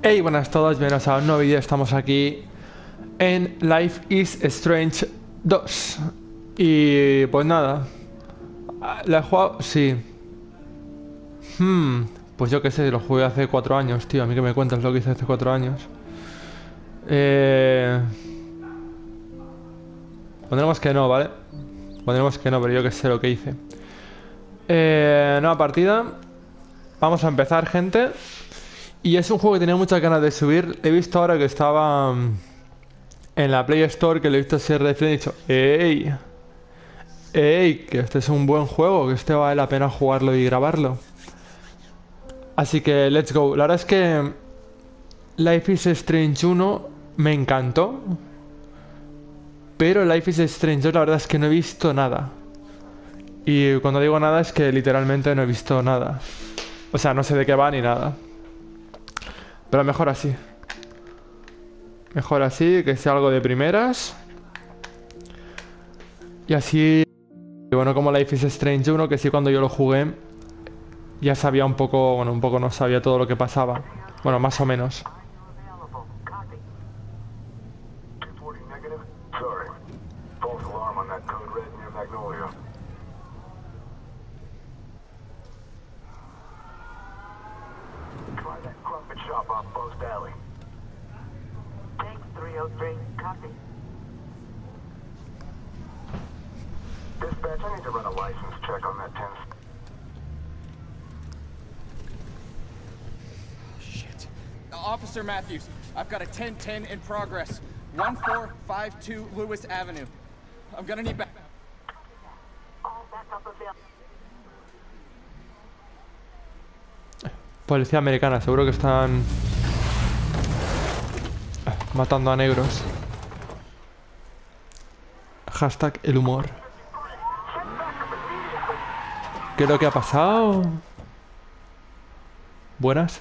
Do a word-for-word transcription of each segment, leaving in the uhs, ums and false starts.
Hey, buenas a todos, bienvenidos a un nuevo vídeo. Estamos aquí en Life is Strange dos. Y pues nada, ¿la he jugado? Sí. Hmm, pues yo qué sé, lo jugué hace cuatro años, tío. A mí que me cuentas lo que hice hace cuatro años. Eh... Pondremos que no, ¿vale? Pondremos que no, pero yo que sé lo que hice. Eh... Nueva partida. Vamos a empezar, gente. Y es un juego que tenía muchas ganas de subir. He visto ahora que estaba um, en la Play Store, que lo he visto ser de frente y he dicho, ¡ey! ¡Ey! Que este es un buen juego, que este vale la pena jugarlo y grabarlo. Así que, let's go. La verdad es que Life is Strange uno me encantó. Pero Life is Strange dos la verdad es que no he visto nada. Y cuando digo nada es que literalmente no he visto nada. O sea, no sé de qué va ni nada. Pero mejor así. Mejor así, que sea algo de primeras. Y así... Bueno, como Life is Strange uno, que sí, cuando yo lo jugué ya sabía un poco... Bueno, un poco no sabía todo lo que pasaba. Bueno, más o menos. Dispatch, I need to run a license check on that ten. Shit. Officer Matthews, I've got a ten ten in progress. one four five two Lewis Avenue. I'm gonna need back. Policía americana, seguro que están matando a negros. Hashtag el humor. ¿Qué es lo que ha pasado? Buenas.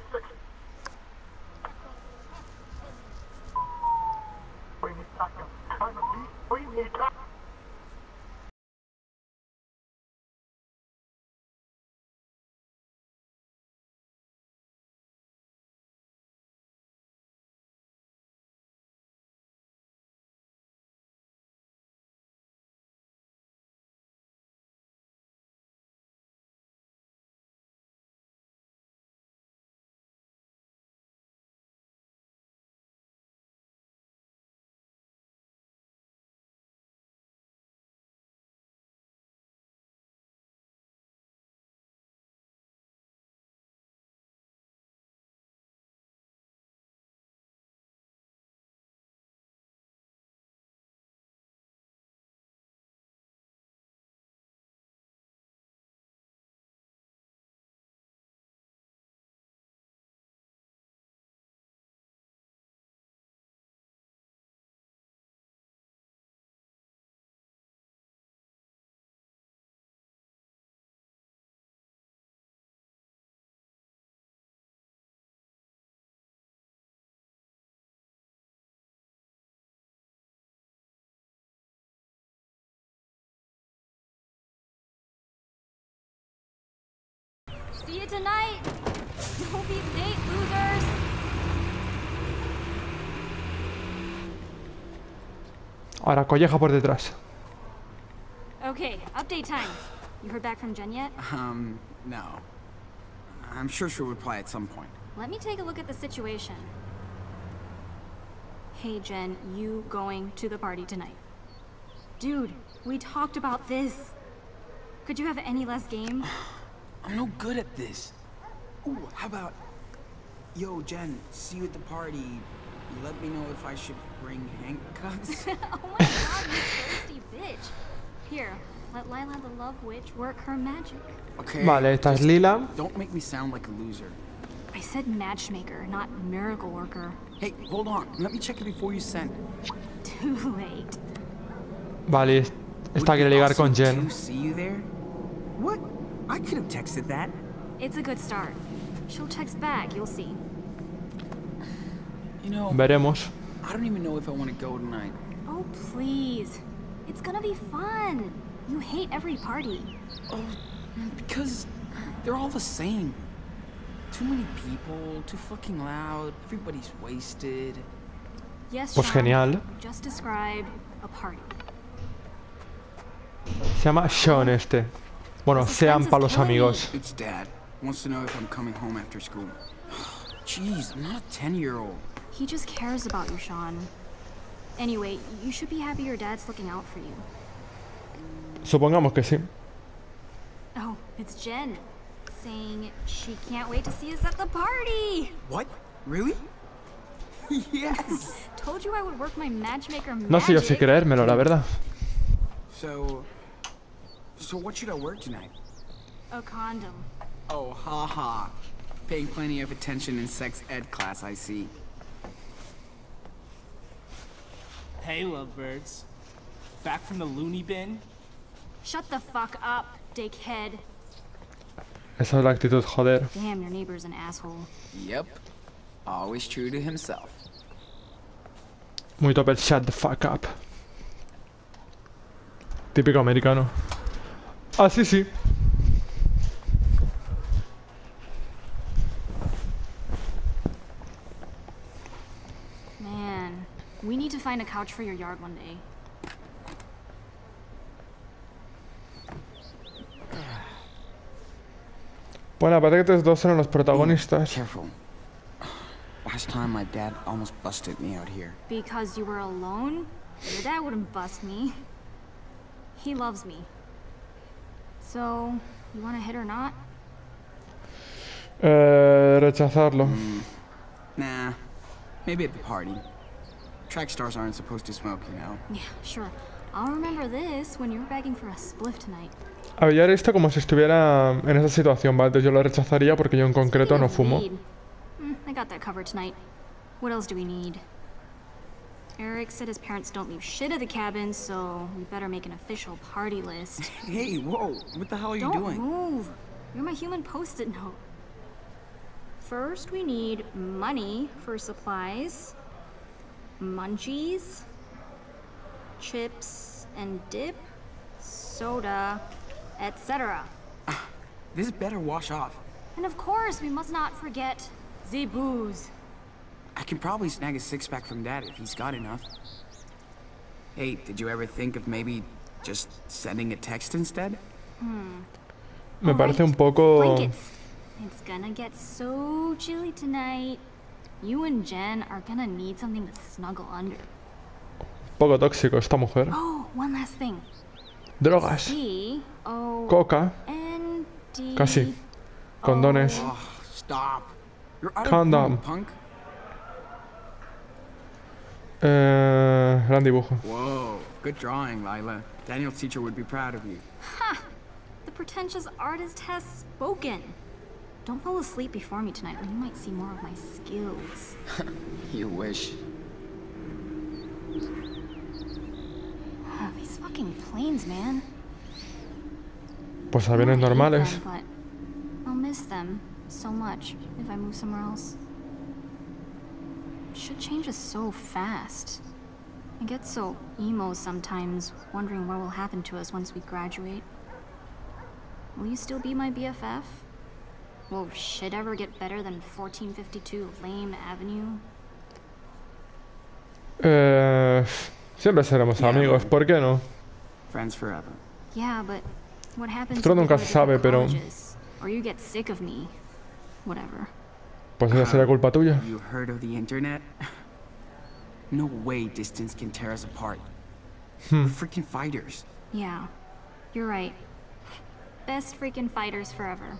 See you tonight. Don't be late, losers. Ahora colleja por detrás. Okay, update time. You heard back from Jen yet? Um, no. I'm sure she'll reply at some point. Let me take a look at the situation. Hey Jen, you going to the party tonight? Dude, we talked about this. Could you have any less game? I'm no good at this. Ooh, how about... Yo, Jen, see you at the party. Let me know if I should bring handcuffs. Oh my god, you thirsty bitch. Here, let Lila the Love Witch work her magic. Okay. Vale, esta es Lila. Don't make me sound like a loser. I said matchmaker, not miracle worker. Hey, hold on. Let me check it before you send. Too late. Vale, esta quiere ligar con Do Jen. see you there? What? I could have texted that. It's a good start. She'll text back, you'll see. You know, Veremos. I don't even know if I want to go tonight. Oh, please. It's gonna be fun. You hate every party. Oh, because they're all the same. Too many people, too fucking loud, everybody's wasted. Yes, Pues Sean, genial. you just described a party. Se llama Sean este. Bueno, sean para los amigos. It's Dad. Wants to know if I'm coming home after school. Jeez, I'm not a ten-year-old. He just cares about you, Sean. Anyway, you should be happy your dad's looking out for you. Supongamos que sí. Oh, it's Jen, saying she can't wait to see us at the party. What? Really? Yes. Told you I would work my matchmaker magic. No sé yo si creérmelo, la verdad. So, so what should I wear tonight? A condom. Oh, haha. Paying plenty of attention in sex ed class, I see. Hey, lovebirds. Back from the loony bin? Shut the fuck up, dickhead. Esa es la actitud, joder. Damn, your neighbor's an asshole. Yep. Always true to himself. Muy top el shut the fuck up. Típico americano. Ah, sí, sí. Man, we need to find a couch for your yard one day. Bueno, parece que estos dos eran los protagonistas. Careful. Last time my dad almost busted me out here. Because you were alone? Your dad wouldn't bust me. He loves me. So, you wanna hit or not? Eh, rechazarlo. Nah. Maybe at the party. Track stars aren't supposed to smoke, you know. Yeah, sure. I'll remember this when you're begging for a spliff tonight. A ver, yo haré esto como si estuviera en esa situación, ¿vale? Entonces yo lo rechazaría porque yo en concreto no fumo. Mm, I got that covered tonight. What else do we need? Eric said his parents don't leave shit at the cabin, so we better make an official party list. Hey, whoa. What the hell are you Don't doing? move. You're my human post-it note. First, we need money for supplies, munchies, chips and dip, soda, et cetera. This better wash off. And of course, we must not forget the booze. I can probably snag a six-pack from Dad if he's got enough. Hey, did you ever think of maybe just sending a text instead? Me parece un poco... Blankets. It's gonna get so chilly tonight. You and Jen are gonna need something to snuggle under. poco tóxico esta mujer. Oh, one last thing. Drogas. C O Coca. N D. Casi. Condones. Oh, stop. You're out Condom. of room, punk. Eh, gran dibujo. Whoa, good drawing, Lila. Daniel's teacher would be proud of you. Ha! The pretentious artist has spoken. Don't fall asleep before me tonight, or you might see more of my skills. You wish. Oh, these fucking planes, man. Pues I aviones don't hate normales. them, but I'll miss them so much if I move somewhere else. Shit changes so fast. I get so emo sometimes, wondering what will happen to us once we graduate. Will you still be my B F F? Will shit ever get better than fourteen fifty-two Lame Avenue? Eh, siempre seremos Yeah, amigos, well. ¿por qué no? Friends forever. Yeah, but what happens Esto if we nunca go to se sabe, different pero- colleges? Or you get sick of me? Whatever. Pues esa será culpa tuya. Have you heard of the internet? No way distance can tear us apart. We're freaking fighters. Yeah, you're right. Best freaking fighters forever.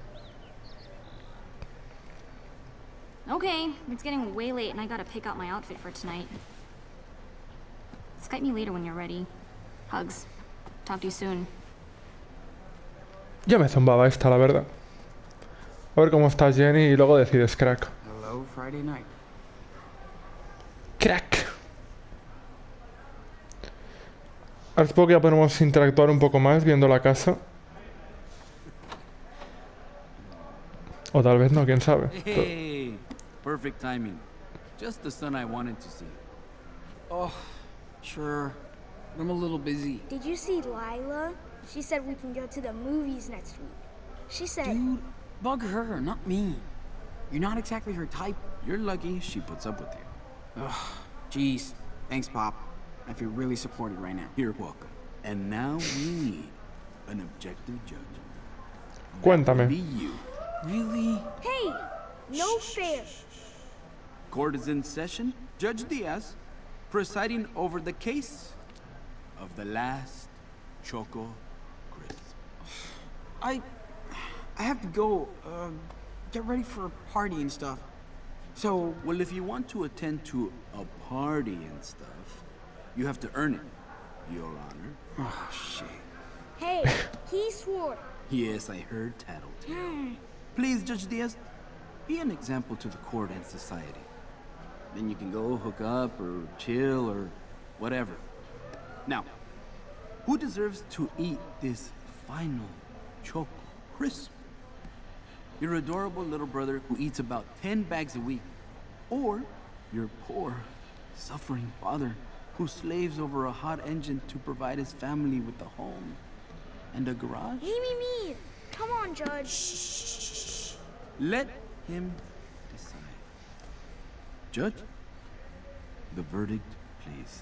Okay, it's getting way late and I gotta pick out my outfit for tonight. Skype me later when you're ready. Hugs. Talk to you soon. Ya me zumbaba esta, la verdad. A ver cómo estás, Jenny, y luego decides, crack. Hello, Friday night. Crack. Ahora supongo que ya podemos interactuar un poco más viendo la casa. O tal vez no, quién sabe. Hey, perfect timing. Just the son I wanted to see. Oh, sure. I'm a little busy. Did you see Lila? She said we can go to the movies next week. She said, Dude, bug her, not me. You're not exactly her type. You're lucky she puts up with you. Ugh, jeez. Thanks, Pop. I feel really supported right now. You're welcome. And now we need an objective judge. Cuéntame. Be you. Really? Hey, no fair. Court is in session. Judge Diaz, presiding over the case of the last Choco Crisp. I... I have to go, uh, get ready for a party and stuff. So... Well, if you want to attend to a party and stuff, you have to earn it, Your Honor. Oh, shit. Hey, he swore. Yes, I heard tattletale. Please, Judge Diaz, be an example to the court and society. Then you can go hook up or chill or whatever. Now, who deserves to eat this final Choco Crisp? Your adorable little brother who eats about ten bags a week, or your poor, suffering father who slaves over a hot engine to provide his family with a home and a garage? Me, me, me. Come on, Judge. Let him decide. Judge, the verdict, please.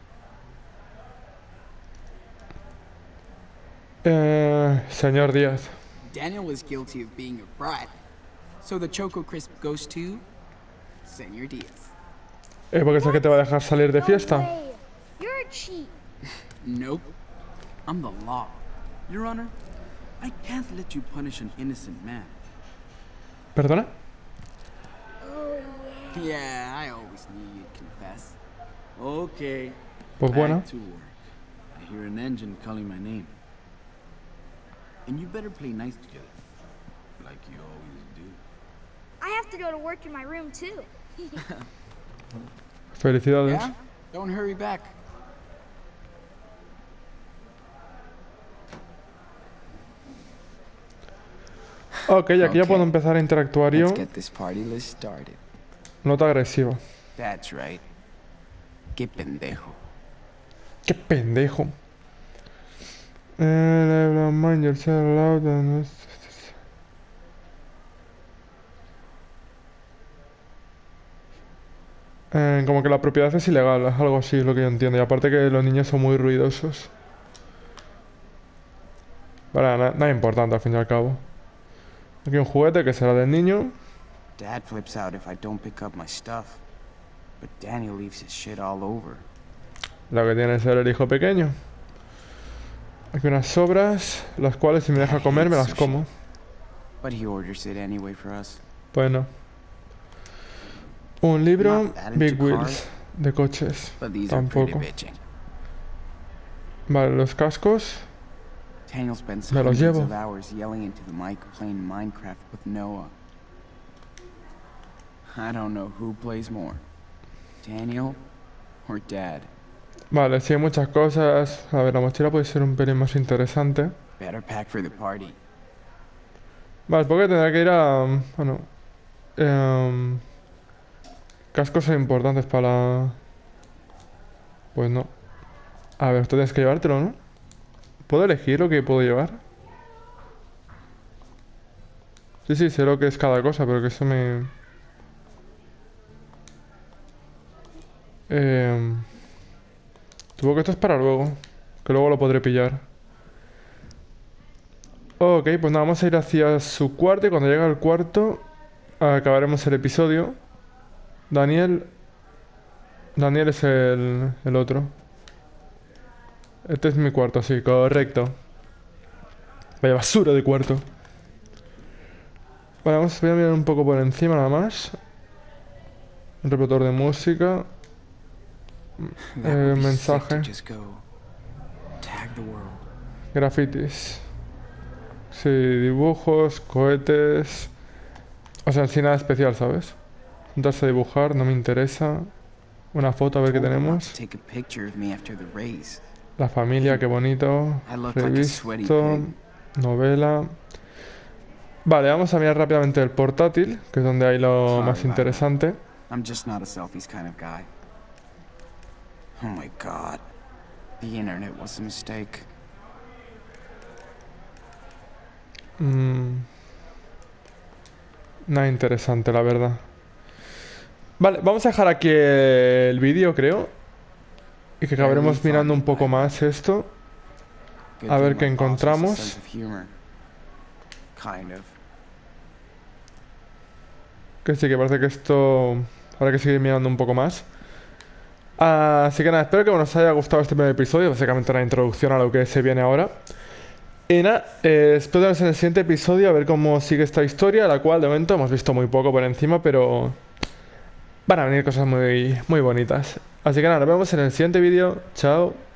Eh, señor Díaz. Daniel was guilty of being a brat. So the Choco Crisp goes to... Señor Diaz. Eh, ¿por qué es que te va a dejar salir de No fiesta? way. You're a cheat. Nope. I'm the law. Your Honor, I can't let you punish an innocent man. ¿Perdona? Oh, yeah. Yeah, I always knew you'd confess. Okay. Pues back bueno. to work. I hear an engine calling my name. And you better play nice together, like you always do. I have to go to work in my room, too. Felicidades. Yeah? Don't hurry back. Ok, aquí ya Okay. puedo empezar a interactuar yo. Let's get this party list started. Nota agresiva. That's right. Qué pendejo. Qué pendejo. Eh, mind yourself loud and... Eh, como que la propiedad es ilegal, es algo así, es lo que yo entiendo. Y aparte que los niños son muy ruidosos. Vale, na- nada importante al fin y al cabo. Aquí un juguete que será del niño. Dad flips out if I don't pick up my stuff. But Daniel leaves his shit all over. Lo que tiene que ser el hijo pequeño. Aquí unas sobras, las cuales si me deja comer me las como. But he orders it anyway for us. Pues no. Un libro, Not that into Big Wheels, cars, de coches. But these are pretty Tampoco. bitching. Vale, los cascos. Daniel spends Me los hundreds llevo. of hours yelling into the mic playing Minecraft with Noah. I don't know who plays more. Daniel or Dad. Vale, sí hay muchas cosas. A ver, la mochila puede ser un pelín más interesante. Better pack for the party. Vale, porque tendrá que ir a... Bueno... em, cascos son importantes para... Pues no. A ver, esto tienes que llevártelo, ¿no? ¿Puedo elegir lo que puedo llevar? Sí, sí, sé lo que es cada cosa, pero que eso me... Eh... Supongo que esto es para luego. Que luego lo podré pillar. Ok, pues nada, vamos a ir hacia su cuarto y cuando llegue al cuarto acabaremos el episodio. Daniel... Daniel es el, el otro. Este es mi cuarto, sí, correcto. Vaya basura de cuarto. Vale, vamos voy a mirar un poco por encima nada más. Un reproductor de música. That Eh, would be sick mensaje. to just go tag the world. Grafitis. Sí, dibujos, cohetes. O sea, sin nada especial, ¿sabes? Juntarse a dibujar, no me interesa. Una foto, a ver qué Told him not tenemos. to take a picture of me after the race. La familia, qué bonito. I look like a sweaty Revisto, pig. novela. Vale, vamos a mirar rápidamente el portátil, que es donde hay lo Sorry, más Lila. interesante. I'm just not a selfies kind of guy. Oh my god. The internet was a mistake. Mm. Nada interesante, la verdad. Vale, vamos a dejar aquí el vídeo, creo. Y que acabaremos mirando un poco más esto. A ver qué encontramos. Que sí, que parece que esto... Habrá que seguir mirando un poco más. Así que nada, espero que os haya gustado este primer episodio. Básicamente una introducción a lo que se viene ahora. Y nada, eh, espero veros en el siguiente episodio a ver cómo sigue esta historia, la cual de momento hemos visto muy poco por encima, pero van a venir cosas muy, muy bonitas. Así que nada, nos vemos en el siguiente vídeo. Chao.